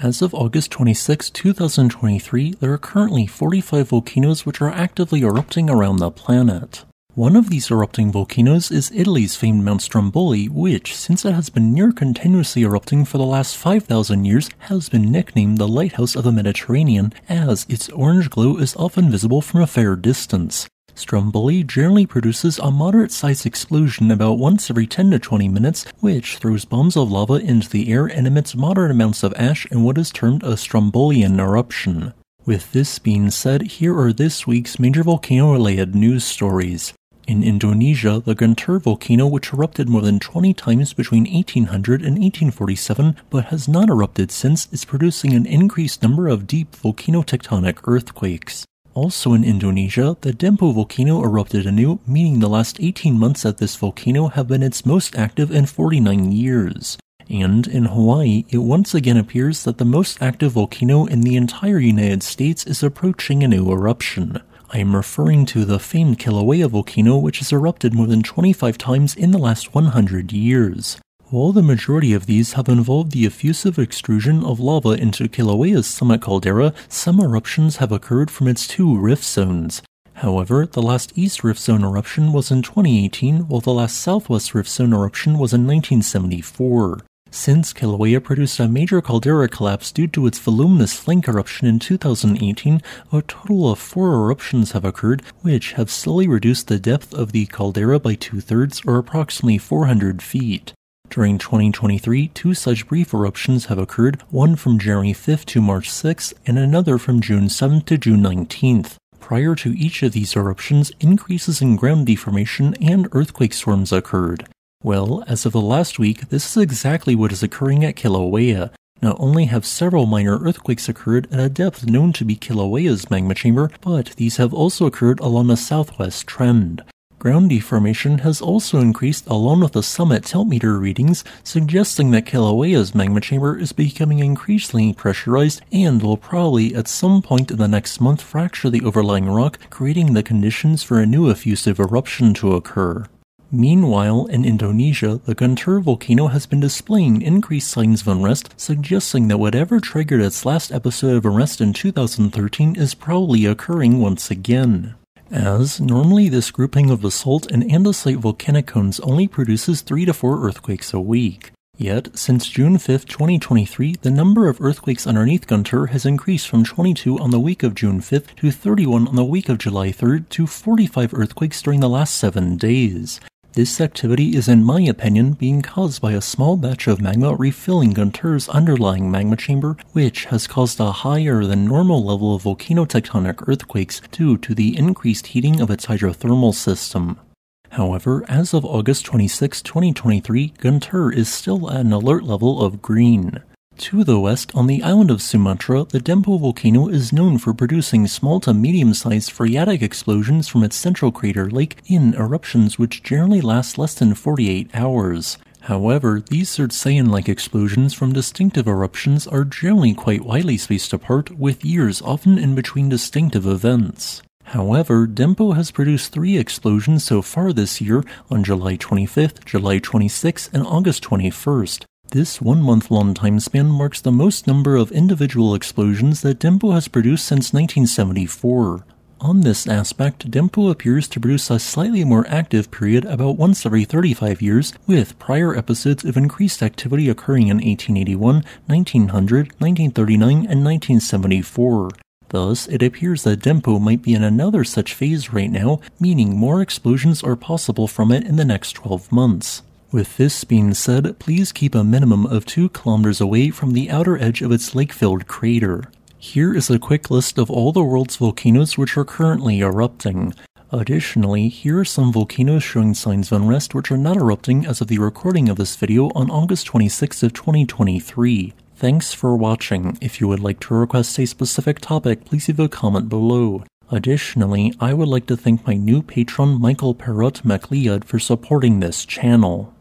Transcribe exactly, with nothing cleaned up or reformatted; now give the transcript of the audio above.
As of August twenty-sixth, two thousand twenty-three, there are currently forty-five volcanoes which are actively erupting around the planet. One of these erupting volcanoes is Italy's famed Mount Stromboli, which, since it has been near continuously erupting for the last five thousand years, has been nicknamed the Lighthouse of the Mediterranean, as its orange glow is often visible from a fair distance. Stromboli generally produces a moderate-sized explosion about once every ten to twenty minutes, which throws bombs of lava into the air and emits moderate amounts of ash in what is termed a Strombolian eruption. With this being said, here are this week's major volcano-related news stories. In Indonesia, the Guntur volcano, which erupted more than twenty times between eighteen hundred and eighteen forty-seven but has not erupted since, is producing an increased number of deep volcanotectonic earthquakes. Also in Indonesia, the Dempo volcano erupted anew, meaning the last eighteen months at this volcano have been its most active in forty-nine years. And in Hawaii, it once again appears that the most active volcano in the entire United States is approaching a new eruption. I am referring to the famed Kilauea volcano, which has erupted more than twenty-five times in the last one hundred years. While the majority of these have involved the effusive extrusion of lava into Kilauea's summit caldera, some eruptions have occurred from its two rift zones. However, the last East Rift Zone eruption was in twenty eighteen, while the last Southwest Rift Zone eruption was in nineteen seventy-four. Since Kilauea produced a major caldera collapse due to its voluminous flank eruption in two thousand eighteen, a total of four eruptions have occurred, which have slowly reduced the depth of the caldera by two-thirds, or approximately four hundred feet. During twenty twenty-three, two such brief eruptions have occurred, one from January fifth to March sixth, and another from June seventh to June nineteenth. Prior to each of these eruptions, increases in ground deformation and earthquake storms occurred. Well, as of the last week, this is exactly what is occurring at Kilauea. Not only have several minor earthquakes occurred at a depth known to be Kilauea's magma chamber, but these have also occurred along a southwest trend. Ground deformation has also increased along with the summit tilt-meter readings, suggesting that Kilauea's magma chamber is becoming increasingly pressurized and will probably at some point in the next month fracture the overlying rock, creating the conditions for a new effusive eruption to occur. Meanwhile, in Indonesia, the Guntur volcano has been displaying increased signs of unrest, suggesting that whatever triggered its last episode of unrest in two thousand thirteen is probably occurring once again. As normally this grouping of basalt and andesite volcanic cones only produces three to four earthquakes a week. Yet, since June fifth, twenty twenty-three, the number of earthquakes underneath Guntur has increased from twenty-two on the week of June fifth to thirty-one on the week of July third to forty-five earthquakes during the last seven days. This activity is, in my opinion, being caused by a small batch of magma refilling Guntur's underlying magma chamber, which has caused a higher than normal level of volcanotectonic earthquakes due to the increased heating of its hydrothermal system. However, as of August twenty-sixth, twenty twenty-three, Guntur is still at an alert level of green. To the west, on the island of Sumatra, the Dempo volcano is known for producing small to medium-sized phreatic explosions from its central crater lake in eruptions which generally last less than forty-eight hours. However, these Circean-like explosions from distinctive eruptions are generally quite widely spaced apart, with years often in between distinctive events. However, Dempo has produced three explosions so far this year on July twenty-fifth, July twenty-sixth, and August twenty-first. This one-month-long time span marks the most number of individual explosions that Dempo has produced since nineteen seventy-four. On this aspect, Dempo appears to produce a slightly more active period about once every thirty-five years, with prior episodes of increased activity occurring in eighteen eighty-one, nineteen hundred, nineteen thirty-nine, and nineteen seventy-four. Thus, it appears that Dempo might be in another such phase right now, meaning more explosions are possible from it in the next twelve months. With this being said, please keep a minimum of two kilometers away from the outer edge of its lake-filled crater. Here is a quick list of all the world's volcanoes which are currently erupting. Additionally, here are some volcanoes showing signs of unrest which are not erupting as of the recording of this video on August twenty-sixth of twenty twenty-three. Thanks for watching. If you would like to request a specific topic, please leave a comment below. Additionally, I would like to thank my new patron Michael Perrott MacLeod for supporting this channel.